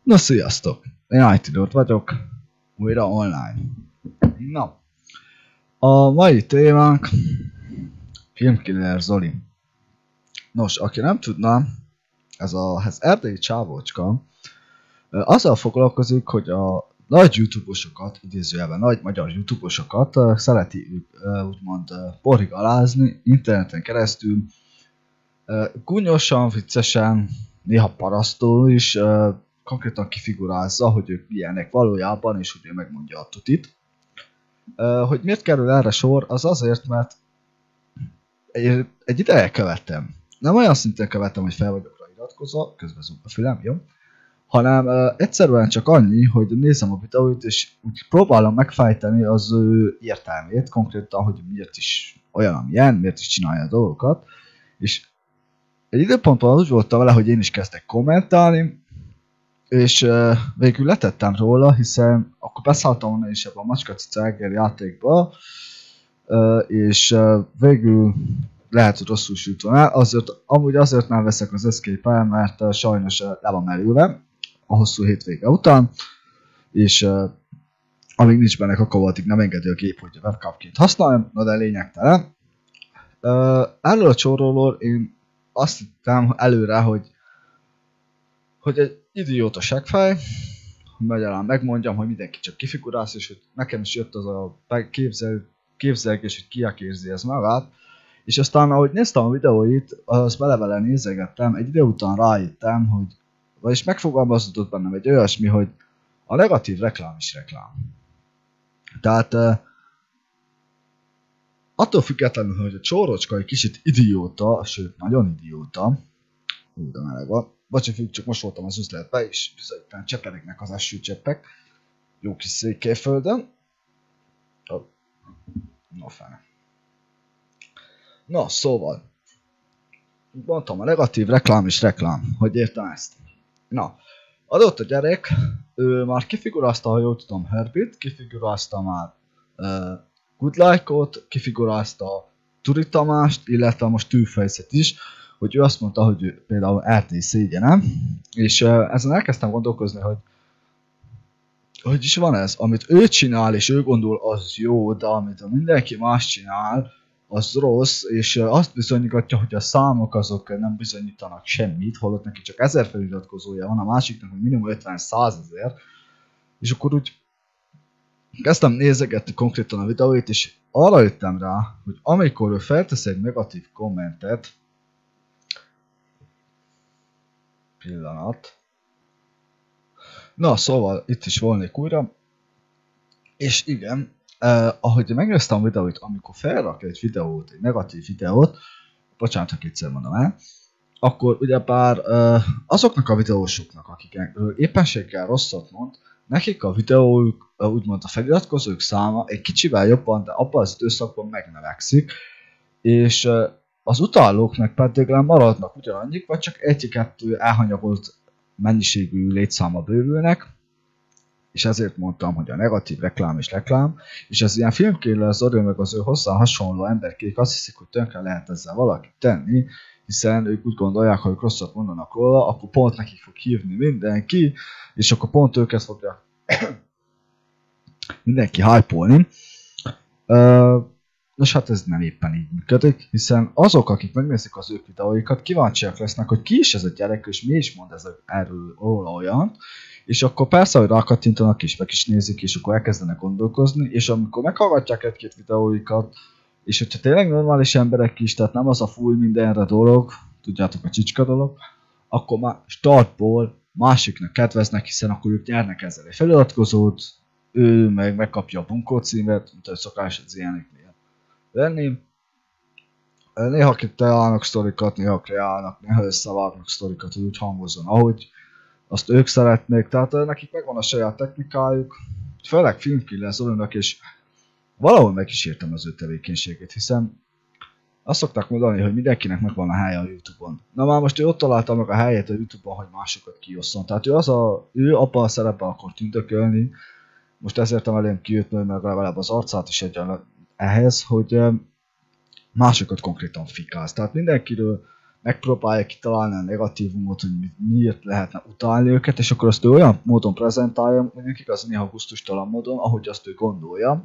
Na sziasztok! Én IT vagyok, újra online. Na, a mai témánk Filmkiller Zoli. Nos, aki nem tudná, ez erdélyi csávócska azzal foglalkozik, hogy a nagy youtubosokat, idézőjelben nagy magyar youtubosokat szereti úgymond porrigalázni interneten keresztül, gúnyosan, viccesen, néha parasztól is, konkrétan kifigurázza, hogy ők milyenek valójában, és hogy ő megmondja a tutit. Hogy miért kerül erre sor, az azért, mert egy ideje követtem. Nem olyan szinten követtem, hogy fel vagyok rá iratkozva, közben zúg a fülem, jó? Hanem egyszerűen csak annyi, hogy nézem a videóit, és úgy próbálom megfejteni az ő értelmét, konkrétan, hogy miért is olyan, amilyen, miért is csinálja a dolgokat. És egy időpontban úgy voltam vele, hogy én is kezdek kommentálni, és végül letettem róla, hiszen akkor beszálltam volna is ebbe a Macskacica Egér játékba, és végül lehet, hogy rosszul sült volna. Amúgy azért nem veszek az Escape-el, mert sajnos le van merülve a hosszú hétvége után, és amíg nincs benne kakao, addig nem engedi a gép, hogy webcamként használjam, na de lényegtelen. Erről a csóróról én azt hittem előre, hogy egy idióta seggfej, magyarán megmondjam, hogy mindenki csak kifigurálsz, és hogy nekem is jött az a képzelgés, hogy ki érzi ez magát. És aztán, ahogy néztem a videóit, azt bele nézegettem, egy idő után rájöttem, hogy vagyis megfogalmazódott bennem egy olyasmi, hogy a negatív reklám is reklám. Tehát attól függetlenül, hogy a csórocska egy kicsit idióta, sőt nagyon idióta, de meleg van. Bocsi, csak most voltam az üzletbe, és bizonyítán cseperegnek az esőcseppek. Jó kis Székelyföldön. No fene. Na, szóval. Mondtam, a negatív reklám is reklám. Hogy értem ezt? Na, adott a gyerek, ő már kifigurázta, ha jól tudom, Herbit, kifigurázta már Good Like-ot, kifigurázta Turi Tamást, illetve most Tűfejszet is, hogy ő azt mondta, hogy ő például RT szégyenem, és ezen elkezdtem gondolkozni, hogy is van ez, amit ő csinál, és ő gondol, az jó, de amit mindenki más csinál, az rossz, és azt bizonyítja, hogy a számok azok nem bizonyítanak semmit, holott neki csak 1000 feliratkozója van, a másiknak minimum 50-100 ezer, és akkor úgy kezdtem nézegetni konkrétan a videóit, és arra jöttem rá, hogy amikor ő feltesz egy negatív kommentet, pillanat. Na, szóval itt is volnék újra. És igen, ahogy megnéztem a videóit, amikor felrak egy videót, egy negatív videót, bocsánat, ha kétszer mondom el, akkor ugyebár azoknak a videósoknak, akik éppenséggel rosszat mond, nekik a videójuk, úgymond a feliratkozók száma egy kicsivel jobban, de abban az időszakban megnövekszik, és az utálóknak pedig maradnak ugyanannyik, vagy csak egy-kettő elhanyagolt mennyiségű létszáma bővülnek, és ezért mondtam, hogy a negatív reklám is reklám, és az ilyen Filmkiller Zori meg az ő hozzá hasonló emberkék azt hiszik, hogy tönkre lehet ezzel valakit tenni, hiszen ők úgy gondolják, hogy rosszat mondanak róla, akkor pont nekik fog hívni mindenki, és akkor pont őket fogja mindenki hype-olni. Nos, hát ez nem éppen így működik, hiszen azok, akik megnézik az ők videóikat, kíváncsiak lesznek, hogy ki is ez a gyerek, és mi is mond erről olyan, és akkor persze, hogy rákattintanak és meg is nézik, és akkor elkezdenek gondolkozni, és amikor meghallgatják egy-két videóikat, és hogyha tényleg normális emberek is, tehát nem az a fúj mindenre dolog, tudjátok a csicska dolog, akkor már startból másiknak kedveznek, hiszen akkor ők nyernek ezzel egy feliratkozót, ő meg megkapja a bunkó címet, mint ahogy szokás az ilyeneknél lenni. Néha kreálnak sztorikat, néha kreálnak, néha összevágnak sztorikat, hogy úgy hangozzon, ahogy azt ők szeretnék, tehát nekik megvan a saját technikájuk, főleg Filmkiller Zolinak, és valahol meg is értem az ő tevékenységét, hiszen azt szokták mondani, hogy mindenkinek megvan a helye a Youtube-on. Na már most ő ott találta meg a helyét a Youtube-on, hogy másokat kiosszon. Tehát ő abban a szerepben akar tündökölni, most ezért emelém ki őt, mert legalább az arcát is ehhez, hogy másokat konkrétan fikáz. Tehát mindenkiről megpróbálja kitalálni a negatívumot, hogy miért lehetne utálni őket, és akkor azt ő olyan módon prezentálja, mondjuk igaz, néha gusztustalan módon, ahogy azt ő gondolja.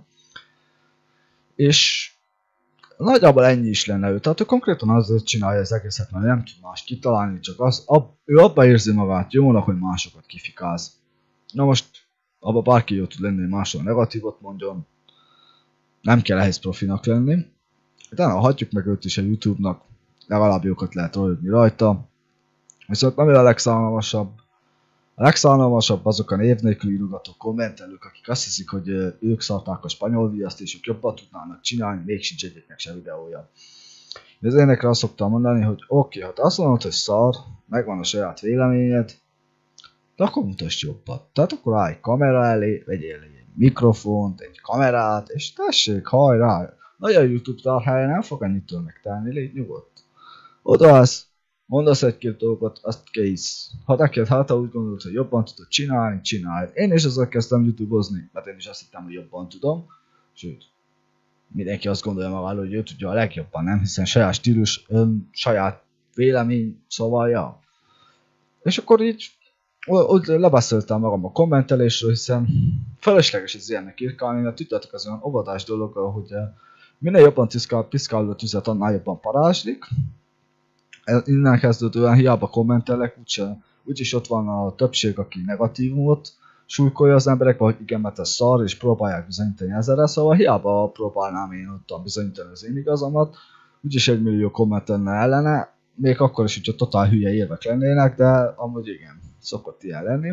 És nagyjából ennyi is lenne ő. Tehát ő konkrétan azért csinálja az egészet, mert nem tud más kitalálni, csak ő abba érzi magát jónak, hogy másokat kifikáz. Na most, abba bárki jó tud lenni, hogy másról negatívot mondjon. Nem kell ehhez profinak lenni. Utána hagyjuk meg őt is a YouTube-nak, legalább jókat lehet röhögni rajta. Viszont nem a legszánalmasabb. A legszánalmasabb azok a név nélkül írogató kommentelők, akik azt hiszik, hogy ők szarták a spanyol viaszt, és ők jobban tudnának csinálni, még sincs egyiknek se videója. De az énekre azt szoktam mondani, hogy oké, ha te azt mondod, hogy szar, megvan a saját véleményed, de akkor mutasd jobbat. Tehát akkor állj kamera elé, vegyél egy mikrofont, egy kamerát, és tessék, hajrá! Nagy a YouTube tárhája, nem fog ennyitől megtelni, légy nyugodt. Odaállsz, mondasz egy-két dolgot, azt kész. Ha neked úgy gondolod, hogy jobban tudod csinálni, csináld. Én is ezzel kezdtem YouTube-ozni, mert én is azt hittem, hogy jobban tudom. Sőt, mindenki azt gondolja magáról, hogy ő tudja a legjobban, nem? Hiszen saját stílus, saját vélemény, szóval, ja. És akkor így lebeszéltem magam a kommentelésről, hiszen felesleges az ilyennek írkálni, mert tudjátok, az olyan óvodás dolog, hogy minél jobban piszkálod a tüzet, annál jobban parázslik. Innen kezdődően hiába kommentelek, úgyis ott van a többség, aki negatívumot súlykolja az emberek, vagy igen, mert ez szar, és próbálják bizonyítani ezerre, szóval hiába próbálnám én ottan bizonyítani az én igazamat, úgyis 1 millió kommentelne ellene, még akkor is, hogyha totál hülye érvek lennének, de amúgy igen, szokott ilyen lenni.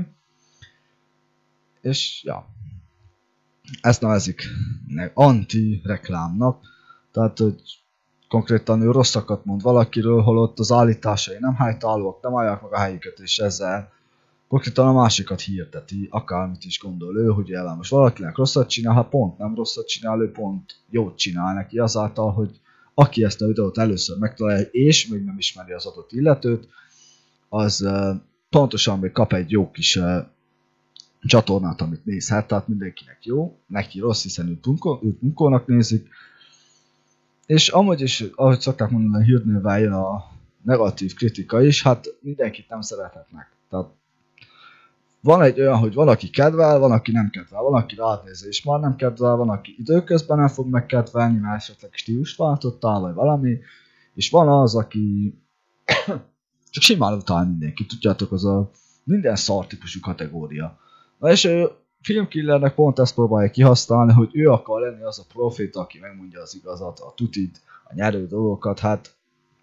És ja, ezt nevezik anti-reklámnak, tehát hogy konkrétan ő rosszakat mond valakiről, holott az állításai nem helytállóak, nem állják meg a helyüket, és ezzel konkrétan a másikat hirdeti, akármit is gondol ő, hogy ellen most valakinek rosszat csinál, ha pont nem rosszat csinál, ő pont jót csinál neki azáltal, hogy aki ezt a videót először megtalálja, és még nem ismeri az adott illetőt, az pontosan még kap egy jó kis csatornát, amit nézhet, tehát mindenkinek jó, neki rossz, hiszen őt munkónak nézik, és amúgy is, ahogy szokták mondani, a hírnévvel jön a negatív kritika is, hát mindenkit nem szerethetnek. Tehát van egy olyan, hogy valaki kedvel, van, aki nem kedvel, van, aki rád néz és már nem kedvel, van, aki időközben nem fog megkedvelni, mert esetleg stílust váltottál, vagy valami, és van az, aki csak simán utál mindenki, tudjátok, az a minden szar típusú kategória. Na és Filmkillernek pont ezt próbálja kihasználni, hogy ő akar lenni az a proféta, aki megmondja az igazat, a tutit, a nyerő dolgokat, hát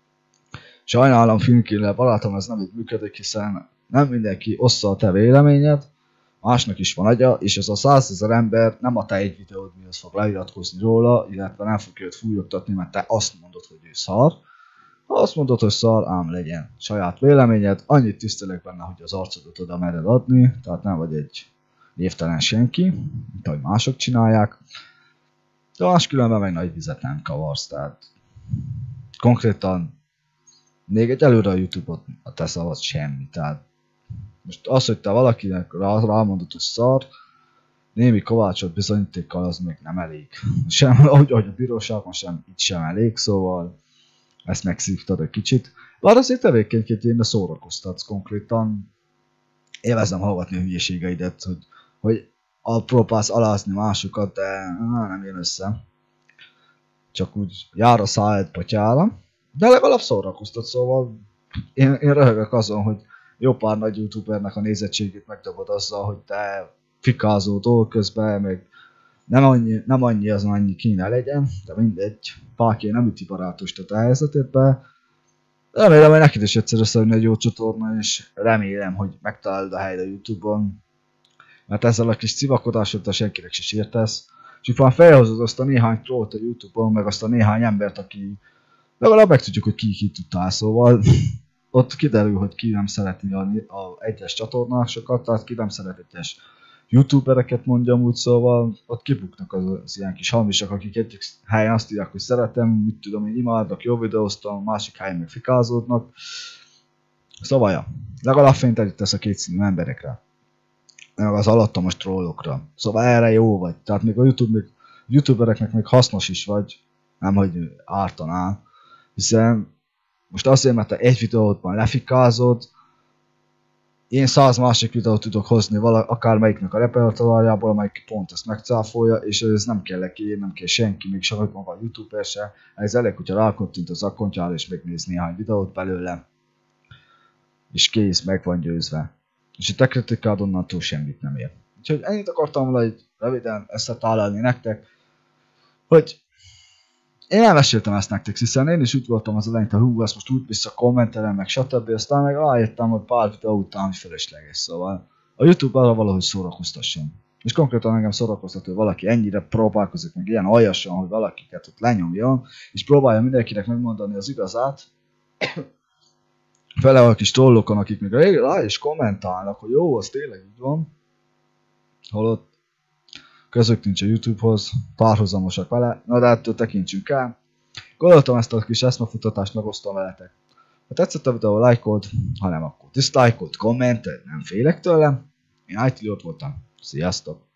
sajnálom Filmkiller barátom, ez nem így működik, hiszen nem mindenki ossza a te véleményed, másnak is van agya, és ez a 100 000 ember nem a te egy videód miatt fog leiratkozni róla, illetve nem fog őt fújogtatni, mert te azt mondod, hogy ő szar. Ha azt mondod, hogy szar, ám legyen saját véleményed, annyit tisztelek benne, hogy az arcodat oda mered adni, tehát nem vagy egy névtelen senki, mint ahogy mások csinálják, de máskülönben meg nagy vizet nem kavarsz, tehát konkrétan még egy előre a YouTube-ot a te szavad semmi, tehát most az, hogy te valakinek rámondod, hogy szar, némi kovácsot bizonyítékkal az még nem elég. Sem, ahogy a bíróságon sem, itt sem elég, szóval ezt megszívtad egy kicsit. Bár azért tevékenykedjél, szórakoztatsz konkrétan. Élvezem hallgatni a hülyeségeidet, hogy próbálsz alázni másokat, de nem jön össze. Csak úgy jár a szájad patyára. De legalább szórakoztat, szóval én röhögök azon, hogy jó pár nagy youtubernek a nézettségét megdobod azzal, hogy te fikázódol közben, meg nem annyi az, annyi kéne legyen, de mindegy, bárki nem üti barátost a te helyzetedbe. Remélem, hogy neked is egyszer összejön egy jó csatorna, és remélem, hogy megtalálod a helyet a YouTube-on, mert ezzel a kis civakodásoddal senkinek se sértesz, és már felhozod azt a néhány trollt a YouTube-on, meg azt a néhány embert, aki legalább megtudjuk, hogy ki tudtál, szóval ott kiderül, hogy ki nem szereti a egyes csatornásokat, tehát ki nem szeret egyes youtubereket mondjam úgy, szóval ott kibuknak az ilyen kis hamisak, akik egyik helyen azt írják, hogy szeretem, mit tudom én, imádnak, jó videóztam, másik helyen meg fikázódnak. Szóval ja, legalább fényt tesz a kétszínű emberekre, meg az alattomos trollokra. Szóval erre jó vagy, tehát még a youtubereknek még hasznos is vagy, nem hogy ártanál, hiszen Most azért, mert te egy videódban lefikázod, én 100 másik videót tudok hozni akármelyiknek a repertoárjából, amelyik pont ezt megcáfolja, és ez nem kell neki, nem kell senki, még saját maga a youtuber se. Ez elég, hogyha rákottint az akkontjára, és megnéz néhány videót belőle, és kész, meg van győzve. És a te kritikád onnantól semmit nem ér. Úgyhogy ennyit akartam volna így röviden összetalálni nektek, hogy én elmeséltem ezt nektek, hiszen én is úgy voltam az elején, hogy hú, ezt most úgy vissza kommentelem, meg stb. Aztán meg rájöttem, hogy pár videó után, hogy felesleges, szóval a YouTube arra valahogy szórakoztasson. És konkrétan engem szórakoztat, hogy valaki ennyire próbálkozik, meg ilyen aljasan, hogy valakiket ott lenyomjon, és próbálja mindenkinek megmondani az igazát. Fele a kis trollokon, akik még rá is kommentálnak, hogy jó, az tényleg így van. Holott közök nincs a YouTube-hoz, párhuzamosak vele, na de ettől tekintsünk el. Gondoltam ezt a kis eszmefutatást megosztom veletek. Ha tetszett a videó, lájkold, ha nem, akkor diszlájkold, kommented, nem félek tőlem. Én IT Lord voltam. Sziasztok!